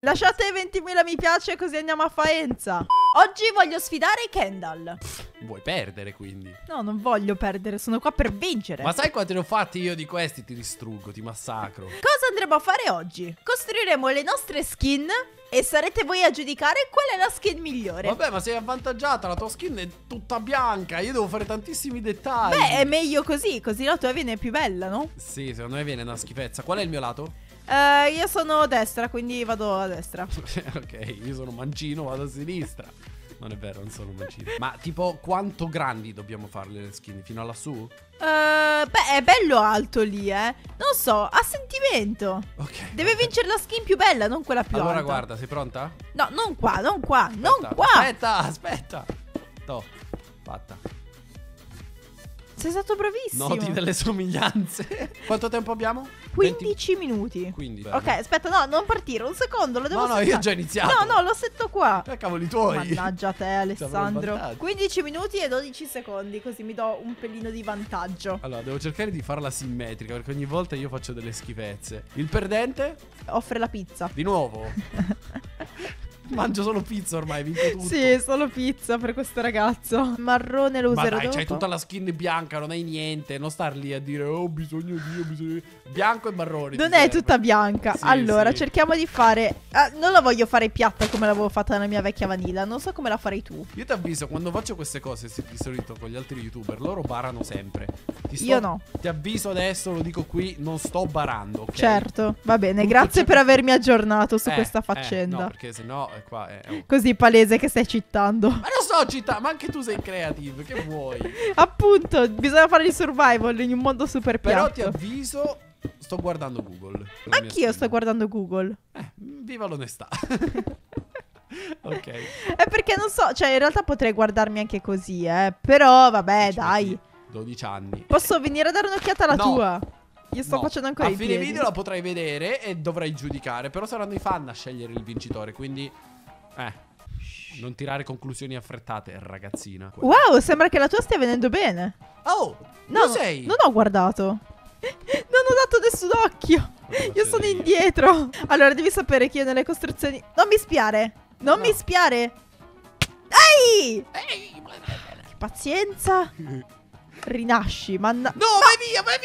Lasciate 20.000 mi piace così andiamo a Faenza. Oggi voglio sfidare Kendall. Vuoi perdere quindi? No, non voglio perdere, sono qua per vincere. Ma sai quanti ne ho fatti io di questi? Ti distruggo, ti massacro. Cosa andremo a fare oggi? Costruiremo le nostre skin e sarete voi a giudicare qual è la skin migliore. Vabbè, ma sei avvantaggiata, la tua skin è tutta bianca. Io devo fare tantissimi dettagli. Beh, è meglio così la tua viene più bella, no? Sì, secondo me viene una schifezza. Qual è il mio lato? Io sono a destra, quindi vado a destra. Ok, io sono mancino, vado a sinistra. Non è vero, non sono mancino. Ma tipo, quanto grandi dobbiamo farle le skin? Fino a lassù? Beh, è bello alto lì, Non so, a sentimento. Ok. Deve vincere la skin più bella, non quella più alta. Allora guarda, sei pronta? No, non qua, non qua, Aspetta, non qua. Aspetta. Toh, fatta. Sei stato bravissimo. Noti delle somiglianze. Quanto tempo abbiamo? 15 minuti. 15. Ok, aspetta, no, non partire, un secondo, lo devo No, io ho già iniziato. No, lo setto qua. Cavoli tuoi. Mannaggia te, Alessandro. vantaggio. 15 minuti e 12 secondi, così mi do un pelino di vantaggio. Allora, devo cercare di farla simmetrica, perché ogni volta io faccio delle schifezze. Il perdente? Offre la pizza. Di nuovo. Mangio solo pizza ormai, vinco tutto. Sì, solo pizza per questo ragazzo. Marrone lo Ma userò dai, dopo. c'hai tutta la skin bianca, non hai niente. Non star lì a dire, oh, ho bisogno di... Bianco e marrone. Non ti è serve. tutta bianca. Sì, Allora, sì. cerchiamo di fare... non la voglio fare piatta come l'avevo fatta nella mia vecchia vanilla. Non so come la farei tu. Io ti avviso, quando faccio queste cose di solito con gli altri youtuber, loro barano sempre. Io no. Ti avviso adesso, lo dico qui, non sto barando, ok? Certo, va bene. Tutto Grazie ciò per che- avermi aggiornato su questa faccenda. No, perché sennò qua è... Così palese che stai citando. Ma lo so, città, ma anche tu sei creative, che vuoi? Appunto, bisogna fare il survival in un mondo super piatto. Però ti avviso, sto guardando Google. per la mia Anch'io sto skin. guardando Google. Viva l'onestà. Ok. È perché non so, cioè in realtà potrei guardarmi anche così, Però vabbè, Ci dai. metti 12 anni. Posso venire a dare un'occhiata alla No. tua? Io sto No. facendo ancora a i fine piedi. video la potrai vedere e dovrai giudicare. Però saranno i fan a scegliere il vincitore. Quindi non tirare conclusioni affrettate, ragazzina. Wow, sembra che la tua stia venendo bene. Oh, No, lo sei. non ho guardato. Non ho dato nessun occhio. Io sono indietro. Allora, devi sapere che io nelle costruzioni... Non mi spiare. Non mi spiare. Ehi! Ehi, Che pazienza. Rinasci, manna... No, vai via, vai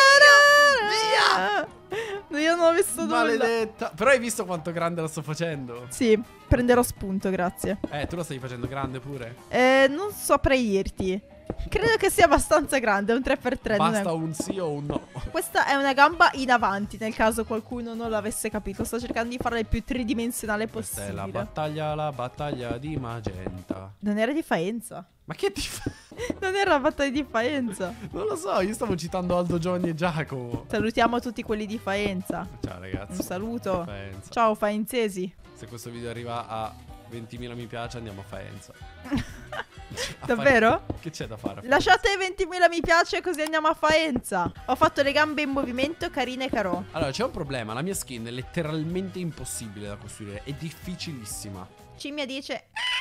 via, Via! Io non ho visto nulla. Maledetta. Però hai visto quanto grande la sto facendo? Sì, prenderò spunto, grazie. Tu la stai facendo grande pure? Non saprei dirti. Credo che sia abbastanza grande, è un 3x3. non è- Basta un sì o un no. Questa è una gamba in avanti, nel caso qualcuno non l'avesse capito. Sto cercando di farla il più tridimensionale Questa possibile. è la battaglia di Magenta. Non era di Faenza. Ma che ti fa? Non era la battaglia di Faenza. Non lo so, io stavo citando Aldo, Giovanni e Giacomo. Salutiamo tutti quelli di Faenza. Ciao ragazzi. Un saluto. Faenza. Ciao faenzesi. Se questo video arriva a 20.000 mi piace andiamo a Faenza. Davvero? Che c'è da fare? Lasciate 20.000 mi piace così andiamo a Faenza. Ho fatto le gambe in movimento, carine carò. Allora c'è un problema, la mia skin è letteralmente impossibile da costruire. È difficilissima. Cimmia dice...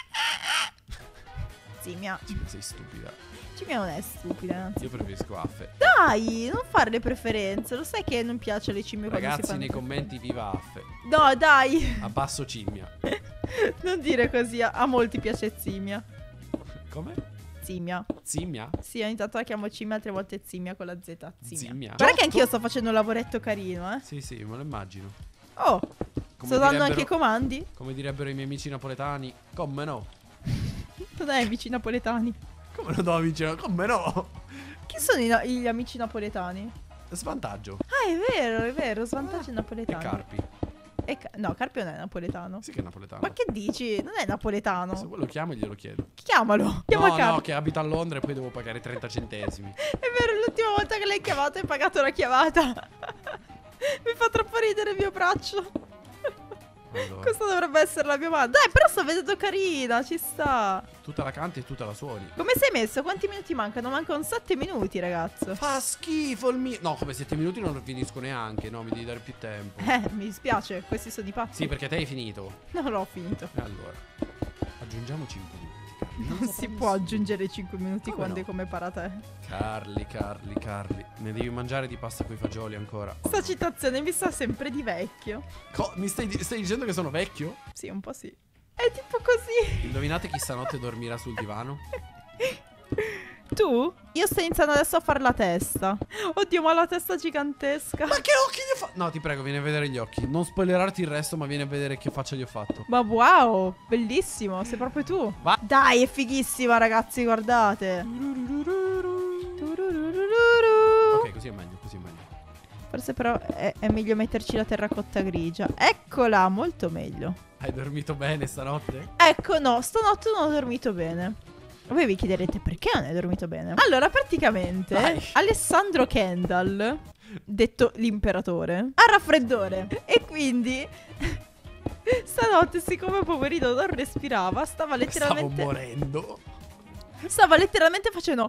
Cimmia. Sei stupida. Cimmia non è stupida, anzi. Io preferisco Affe. Dai, non fare le preferenze. Lo sai che non piace alle cimmie quando si Ragazzi fanno nei le commenti viva Affe. preferenze. No, dai. Abbasso cimmia. Non dire così. A molti piace Zimmia. Come? Zimmia. Zimmia? Sì, ogni tanto la chiamo Cimmia, altre volte Zimmia con la Z. Zimmia. Zimmia. Guarda che anch'io sto facendo un lavoretto carino, Sì, sì, me lo immagino. Oh, sto dando anche i comandi. Come direbbero i miei amici napoletani, come no? Non è amici napoletani. Come non do amici? Come no? Chi sono gli amici napoletani? Svantaggio. Ah, è vero, svantaggi E napoletani. Carpi. No, Carpio non è napoletano. Sì che è napoletano. Ma che dici? Non è Se napoletano. vuoi lo chiamo e glielo chiedo. Chiamalo. Chiama No, Carpio. che abita a Londra e poi devo pagare 30 centesimi. È vero, l'ultima volta che l'hai chiamato hai pagato la chiamata. Mi fa troppo ridere il mio braccio. Allora, Questa dovrebbe essere la mia mano. Dai, però sto vedendo carina, ci sta. tutta la canti e tutta la suoni. Come sei messo? Quanti minuti mancano? Mancano 7 minuti, ragazzo. Fa schifo il mio. No, come 7 minuti non finisco neanche. No, mi devi dare più tempo. Mi dispiace, questi sono i pazzi. Sì, perché te hai finito. Non l'ho finito. E allora, aggiungiamo 5 minuti, caro. Non si può aggiungere 5 minuti Come quando no? è come para te. Carli. Ne devi mangiare di pasta coi fagioli ancora. Sta citazione mi sa sempre di vecchio. Mi stai dicendo che sono vecchio? Sì, un po' sì. È tipo così. Indovinate chi stanotte dormirà sul divano? Tu? Io sto iniziando adesso a fare la testa. Oddio, ma la testa gigantesca. Ma che occhi gli ho fatto? No, ti prego, vieni a vedere gli occhi. Non spoilerarti il resto, ma vieni a vedere che faccia gli ho fatto. Ma wow, bellissimo, sei proprio tu. Va. Dai, è fighissima, ragazzi, guardate. Ok, così è meglio, così è meglio. Forse però è meglio metterci la terracotta grigia. Eccola, molto meglio. Hai dormito bene stanotte? Ecco, no, stanotte non ho dormito bene. Voi vi chiederete perché non hai dormito bene? Allora, praticamente, Dai. Alessandro Kendall, detto l'imperatore, ha raffreddore. E quindi, stanotte, siccome poverino non respirava, stava Stavo letteralmente... morendo. Stava letteralmente facendo...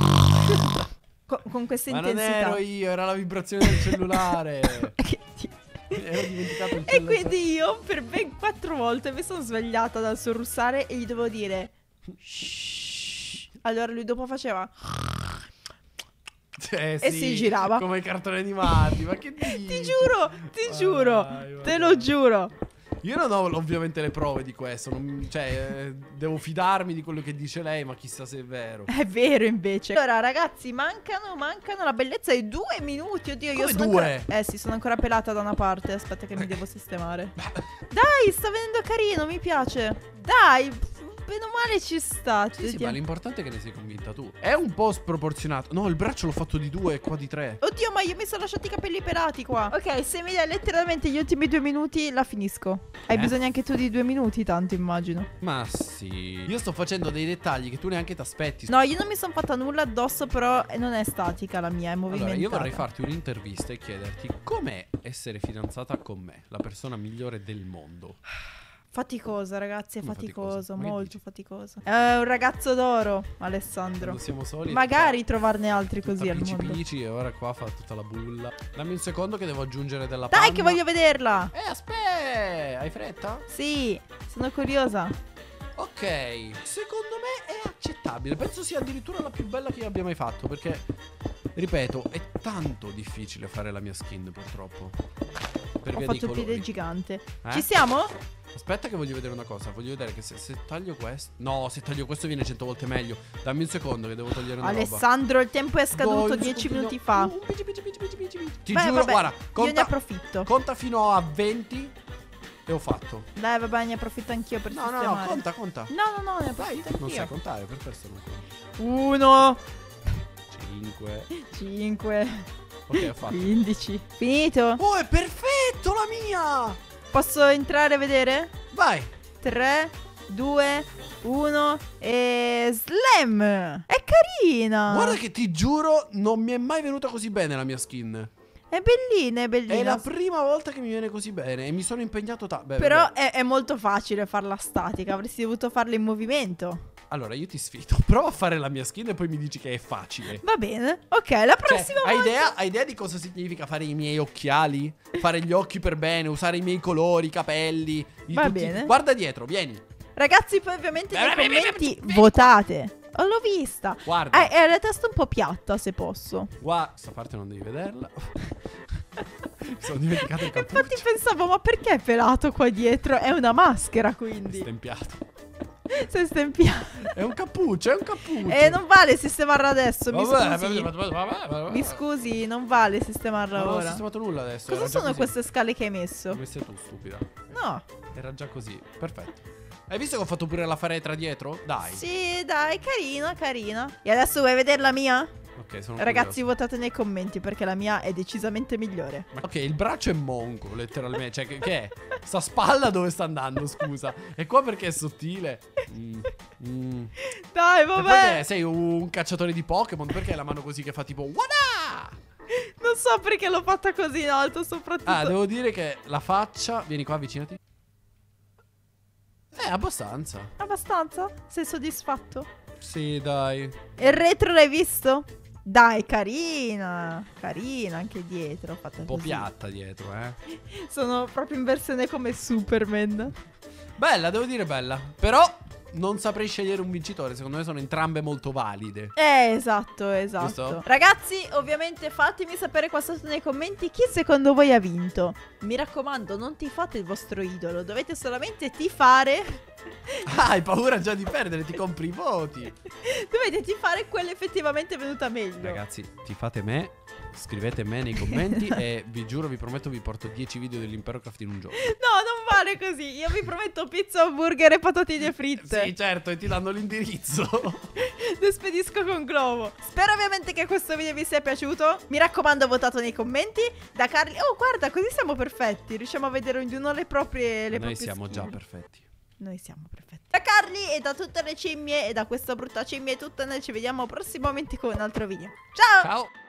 con questa Ma non intensità. ero io, era la vibrazione del cellulare. Che ti- Ero dimenticato il E cellulare. quindi io per ben 4 volte mi sono svegliata dal suo russare e gli dovevo dire... Shh. Allora lui dopo faceva... E sì, si girava. Come i cartoni animati. Ma che dici? Ti giuro, Vai, te vai. lo giuro. Io non ho ovviamente le prove di questo. Devo fidarmi di quello che dice lei, ma chissà se è vero. È vero invece. Allora ragazzi, mancano la bellezza di 2 minuti. Oddio, io Come sono 2? ancora... sì, sono ancora pelata da una parte. Aspetta che mi devo sistemare. Dai, sta venendo carino, mi piace. Dai, bene o male ci sta. Sì, ma l'importante è che ne sei convinta tu. È un po' sproporzionato. No, il braccio l'ho fatto di 2 e qua di 3. Oddio, ma io mi sono lasciati i capelli pelati qua. Ok, se mi dai letteralmente gli ultimi 2 minuti la finisco. Hai bisogno anche tu di 2 minuti, tanto immagino. Ma sì. Io sto facendo dei dettagli che tu neanche ti aspetti. No, io non mi sono fatta nulla addosso, però non è statica la mia, è movimentata. Allora, io vorrei farti un'intervista e chiederti com'è essere fidanzata con me, la persona migliore del mondo. Faticosa, ragazzi, è Come faticoso, faticosa? Ma che molto dici? faticoso. È un ragazzo d'oro, Alessandro. Quando siamo soli Magari trovarne altri così al pici mondo. pici e ora qua fa tutta la bulla. Dammi un secondo che devo aggiungere della Dai, panna. che voglio vederla. Aspetta, hai fretta? Sì, sono curiosa. Ok, secondo me è accettabile. Penso sia addirittura la più bella che io abbia mai fatto. Perché, ripeto, è tanto difficile fare la mia skin, purtroppo. Per Ho via dei fatto il piede colori. gigante. Eh? Ci siamo? Aspetta che voglio vedere una cosa. Voglio vedere che se taglio questo... No, se taglio questo viene 100 volte meglio. Dammi un secondo che devo togliere una roba. Alessandro, il tempo è scaduto Dai, 10 un minuti secondino. fa. Pici. Ti Beh, giuro, vabbè, guarda, io ne conta, approfitto. conta fino a 20 e ho fatto. Dai, vabbè, ne approfitto anch'io per No, sistemare. conta. No, ne Dai, approfitto non sai anch'io. contare, per questo non conto. 1, 5. 5, Ok, ho fatto. 15. Finito? Oh, è perfetto la mia! Posso entrare a vedere? Vai! 3, 2, 1 e slam! È carina! Guarda che ti giuro, non mi è mai venuta così bene la mia skin. È bellina, è È bellina. la prima volta che mi viene così bene e mi sono impegnato tanto. Però è molto facile farla statica, avresti dovuto farla in movimento. Allora, io ti sfido. Prova a fare la mia skin e poi mi dici che è facile. Va bene, ok, la prossima Cioè, volta. hai idea di cosa significa fare i miei occhiali? Fare gli occhi per bene, usare i miei colori, i capelli. Va bene. Guarda dietro, vieni. Ragazzi, poi ovviamente nei commenti votate. Oh, l'ho vista. Guarda. È la testa un po' piatta, se posso. Guarda, questa parte non devi vederla. Mi sono dimenticato il Infatti cappuccio. pensavo, ma perché è pelato qua dietro? È una maschera, quindi. Stempiato. Sei stempiato. È un cappuccio, è un cappuccio. E non vale sistemarla adesso, mi Vabbè, scusi. vabbè. Mi scusi, non vale sistemarla Non ho ora. sistemato nulla adesso. Cosa era già sono così. queste scale che hai Le messo? hai messe tu, stupida. No. Era già così. Perfetto. Hai visto che ho fatto pure la faretra dietro? Dai. Sì, dai, carina, carina. E adesso vuoi vedere la mia? Ok, sono Ragazzi, curioso. votate nei commenti perché la mia è decisamente migliore. Ok, il braccio è monco, letteralmente. Cioè, che è? Sta spalla dove sta andando, scusa? E qua perché è sottile? Dai, E vabbè. perché sei un cacciatore di Pokémon? Perché hai la mano così che fa tipo Wada! Non so perché l'ho fatta così in alto, soprattutto. Ah, devo dire che la faccia... Vieni qua, avvicinati. Abbastanza. Abbastanza? Sei soddisfatto? Sì, dai. E il retro l'hai visto? Dai, carina. Carina anche dietro. Fatta Un po' così. piatta dietro, eh. Sono proprio in versione come Superman. Bella, devo dire bella. Però non saprei scegliere un vincitore. Secondo me sono entrambe molto valide. Esatto, esatto. Giusto? Ragazzi, ovviamente fatemi sapere qua sotto nei commenti chi secondo voi ha vinto. Mi raccomando, non tifate il vostro idolo, dovete solamente tifare. Ah, hai paura già di perdere, ti compri i voti. Dovete tifare quella effettivamente venuta meglio. Ragazzi, tifate me, scrivete me nei commenti e vi giuro, vi prometto, vi porto 10 video dell'Impero Craft in un giorno. No, non vale così. Io vi prometto pizza, hamburger e patatine fritte. Sì, certo, e ti danno l'indirizzo. Lo spedisco con Glovo. Spero ovviamente che questo video vi sia piaciuto. Mi raccomando, votate nei commenti. Da Carli. Oh, guarda, così siamo perfetti. Riusciamo a vedere ognuno le proprie Noi siamo già skill. perfetti. Noi siamo perfetti. Da Carli e da tutte le cimmie e da questa brutta cimmia è tutto. Noi ci vediamo prossimamente con un altro video. Ciao! Ciao.